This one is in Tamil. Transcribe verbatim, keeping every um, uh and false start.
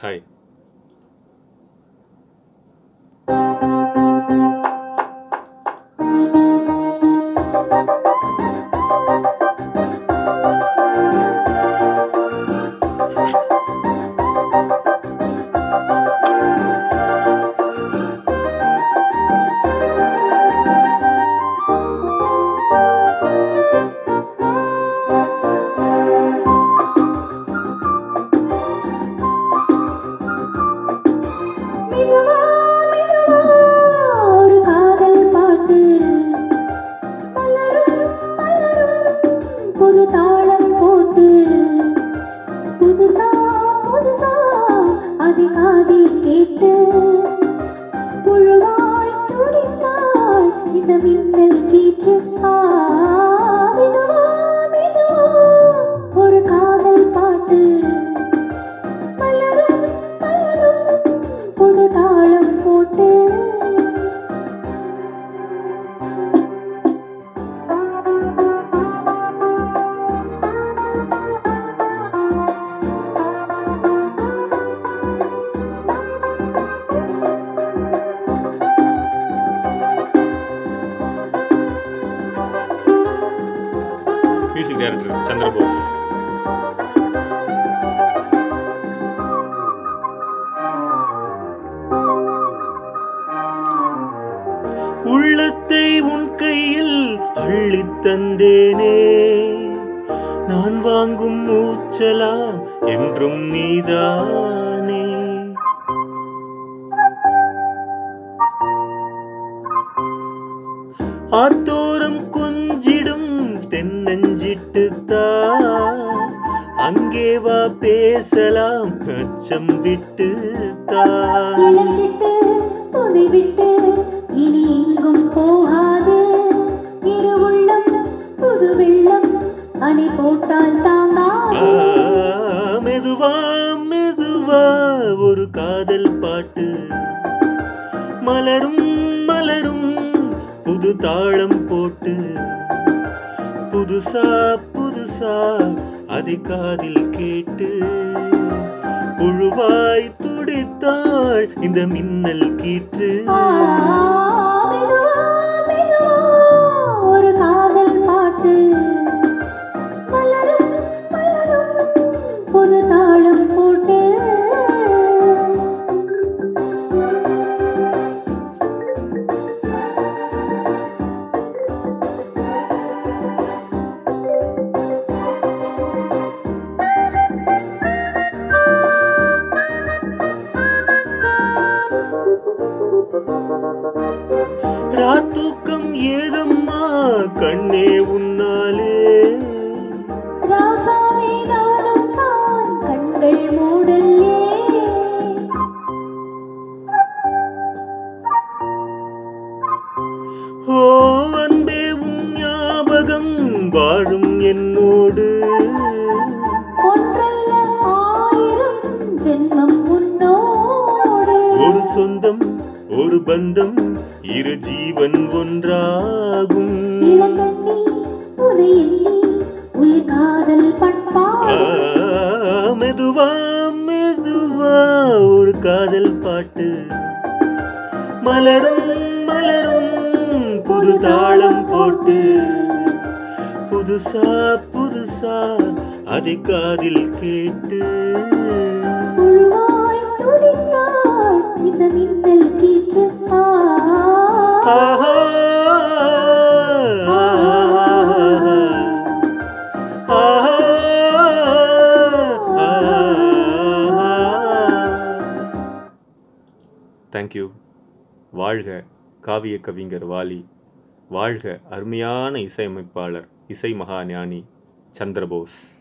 Hi. Music director ChandraBose. உள்ளத்தை உன் கையில் அள்ளித் தந்தேனே, நான் வாங்கும் மூச்சலாம் என்றும் நீதானே. ஆத்தோரம் கொஞ்சிடும் தென்னஞ்சிட்டுத்தா, அங்கே வா பேசலாம் அச்சம் விட்டு தா. விட்டு இனி எங்கும் போகாது, இரு உள்ளம் புது வெள்ளம் அணை போட்டால் தாங்காது. மெதுவா மெதுவா ஒரு காதல் பாட்டு, மலரும் மலரும் புது தாளம் போட்டு, புதுசா புதுசா அதை காதில் கேட்டு, புழுவாய் துடித்தாள் இந்த மின்னல் கீற்று. ஒரு காதல் பாட்டு, மலரும் மலரும் புது தாளம் போட்டு. ராத்தூக்கம் ஏதம்மா கண்ணே உன்னாலே, ராசாவே நானும் தான் கண்கள் மூடல்லே. ஓ அன்பே உன் ஞாபகம் வாழும் என்னோடு, ஒன்றல்ல ஆயிரம் ஜென்மம் உன்னோடு. ஒரு சொந்தம் ஒரு பந்தம் இரு ஜீவன் ஒன்றாகும். இளங்கண்ணி உனை எண்ணி உயிர் காதல் பண்பாடு. மெதுவா மெதுவா ஒரு காதல் பாட்டு, மலரும் மலரும் புது தாளம் போட்டு, புதுசா புதுசா அதை காதில் கேட்டு, புழுவாய் துடித்தாள் இந்த மின்னல் கீற்று. ஆஹா தேங்க்யூ. வாழ்க காவிய கவிஞர் வாலி, வாழ்க அருமையான இசையமைப்பாளர் இசை மகாஞானி சந்திரபோஸ்.